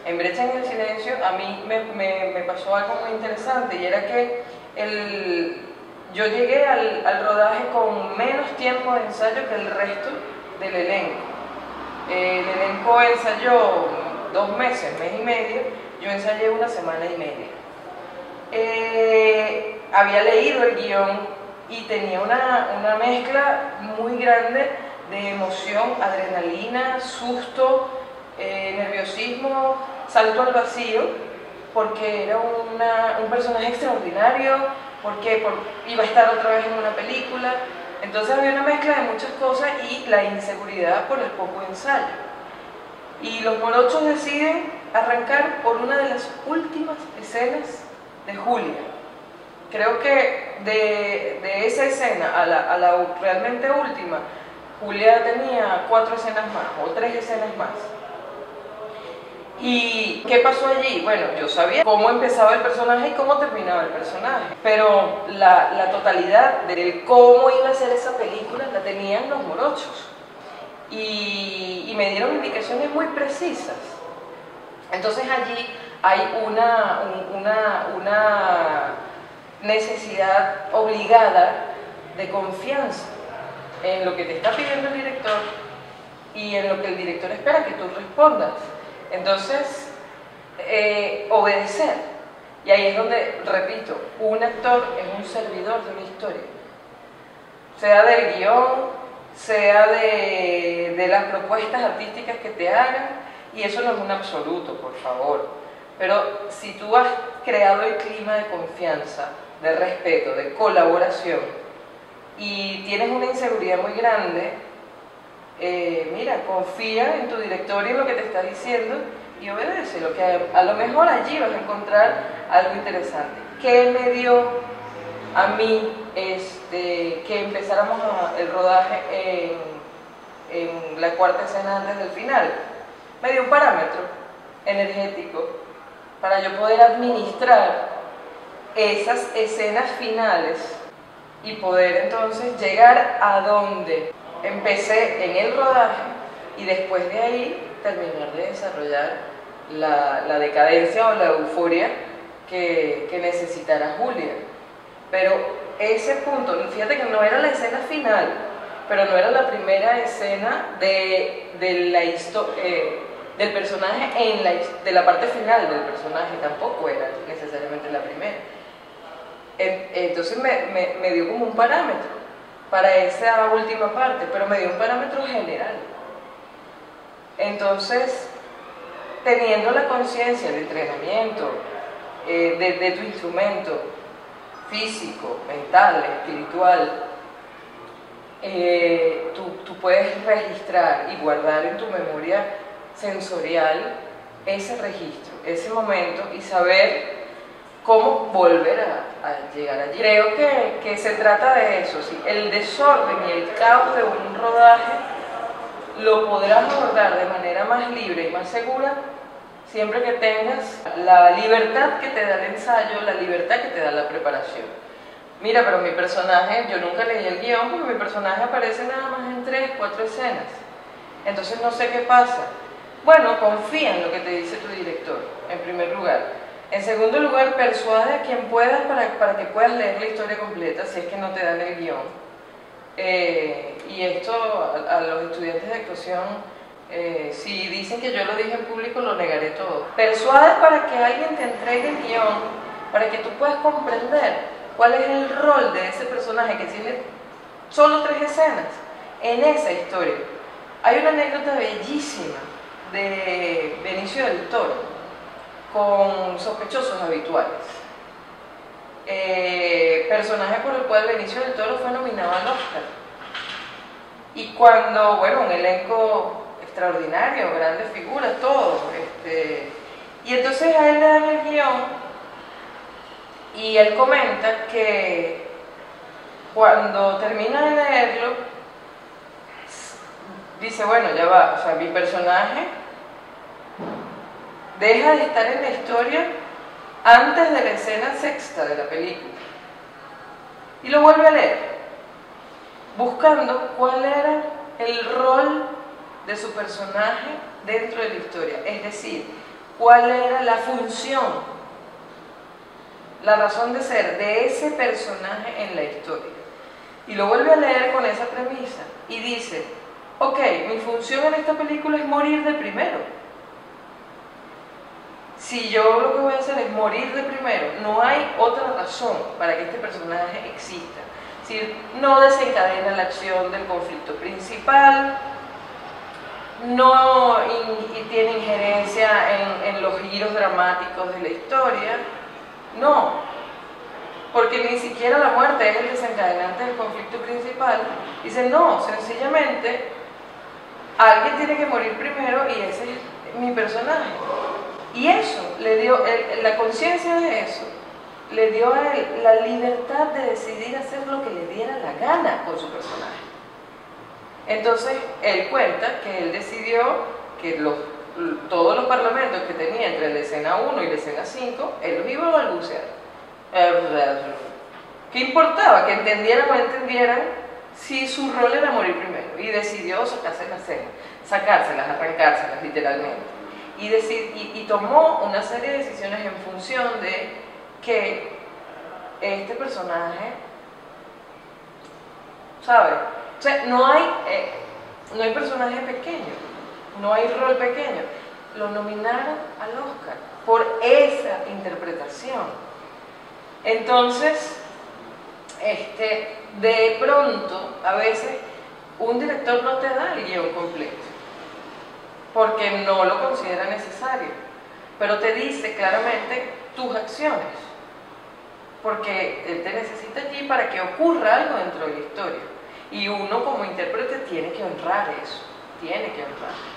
En Brecha en el Silencio a mí me pasó algo muy interesante, y era que yo llegué al rodaje con menos tiempo de ensayo que el resto del elenco. El elenco ensayó 2 meses, mes y medio, yo ensayé 1 semana y media. Había leído el guión y tenía una mezcla muy grande de emoción, adrenalina, susto, nerviosismo, salto al vacío, porque era un personaje extraordinario, porque iba a estar otra vez en una película. Entonces había una mezcla de muchas cosas y la inseguridad por el poco ensayo. Y los morochos deciden arrancar por una de las últimas escenas de Julia. Creo que de esa escena a la realmente última, Julia tenía 4 escenas más o 3 escenas más. ¿Y qué pasó allí? Bueno, yo sabía cómo empezaba el personaje y cómo terminaba el personaje, pero la totalidad del cómo iba a ser esa película la tenían los morochos, y me dieron indicaciones muy precisas. Entonces allí hay una necesidad obligada de confianza en lo que te está pidiendo el director y en lo que el director espera que tú respondas. Entonces, obedecer. Y ahí es donde, repito, un actor es un servidor de una historia. Sea del guión, sea de las propuestas artísticas que te hagan, y eso no es un absoluto, por favor. Pero si tú has creado el clima de confianza, de respeto, de colaboración, y tienes una inseguridad muy grande, mira, confía en tu director y en lo que te está diciendo y obedece, lo que a lo mejor allí vas a encontrar algo interesante. ¿Qué me dio a mí que empezáramos el rodaje en la 4ª escena antes del final? Me dio un parámetro energético para yo poder administrar esas escenas finales y poder entonces llegar a donde empecé en el rodaje, y después de ahí terminar de desarrollar la decadencia o la euforia que necesitara Julia. Pero ese punto, fíjate que no era la escena final, pero no era la primera escena del personaje, de la parte final del personaje, tampoco era necesariamente la primera. Entonces me dio como un parámetro para esa última parte, pero me dio un parámetro general. Entonces, teniendo la conciencia, el entrenamiento de tu instrumento físico, mental, espiritual, tú puedes registrar y guardar en tu memoria sensorial ese registro, ese momento, y saber cómo volver a llegar allí. Creo que se trata de eso, ¿sí? El desorden y el caos de un rodaje lo podrás abordar de manera más libre y más segura siempre que tengas la libertad que te da el ensayo, la libertad que te da la preparación. Mira, pero mi personaje, yo nunca leí el guión porque mi personaje aparece nada más en 3, 4 escenas. Entonces no sé qué pasa. Bueno, confía en lo que te dice tu director, en primer lugar. En segundo lugar, persuade a quien puedas para que puedas leer la historia completa, si es que no te dan el guión. Y esto a los estudiantes de actuación, si dicen que yo lo dije en público, lo negaré todo. Persuade para que alguien te entregue el guión, para que tú puedas comprender cuál es el rol de ese personaje que tiene solo 3 escenas en esa historia. Hay una anécdota bellísima de Benicio del Toro con Sospechosos Habituales, personaje por el cual Benicio del Toro fue nominado al Oscar. Y cuando, bueno, un elenco extraordinario, grandes figuras, todos, y entonces a él le dan el guión y él comenta que cuando termina de leerlo dice, bueno, ya va, o sea, mi personaje deja de estar en la historia antes de la escena 6ª de la película, y lo vuelve a leer buscando cuál era el rol de su personaje dentro de la historia, es decir, cuál era la función, la razón de ser de ese personaje en la historia. Y lo vuelve a leer con esa premisa y dice, ok, mi función en esta película es morir de primero. Si yo lo que voy a hacer es morir de primero, no hay otra razón para que este personaje exista. Es decir, no desencadena la acción del conflicto principal, no tiene injerencia en los giros dramáticos de la historia, no, porque ni siquiera la muerte es el desencadenante del conflicto principal. Dice, no, sencillamente alguien tiene que morir primero y ese es mi personaje. Y eso le dio, la conciencia de eso, le dio a él la libertad de decidir hacer lo que le diera la gana con su personaje. Entonces, él cuenta que él decidió que todos los parlamentos que tenía entre la escena 1 y la escena 5, él los iba a balbucear. ¿Qué importaba? Que entendieran o no entendieran si su rol era morir primero. Y decidió sacarse la escena, sacárselas, arrancárselas literalmente. Y tomó una serie de decisiones en función de que este personaje, ¿sabe? O sea, no hay personaje pequeño, no hay rol pequeño. Lo nominaron al Oscar por esa interpretación. Entonces, de pronto, a veces, un director no te da el guión completo, porque no lo considera necesario, pero te dice claramente tus acciones, porque él te necesita allí para que ocurra algo dentro de la historia, y uno como intérprete tiene que honrar eso, tiene que honrar.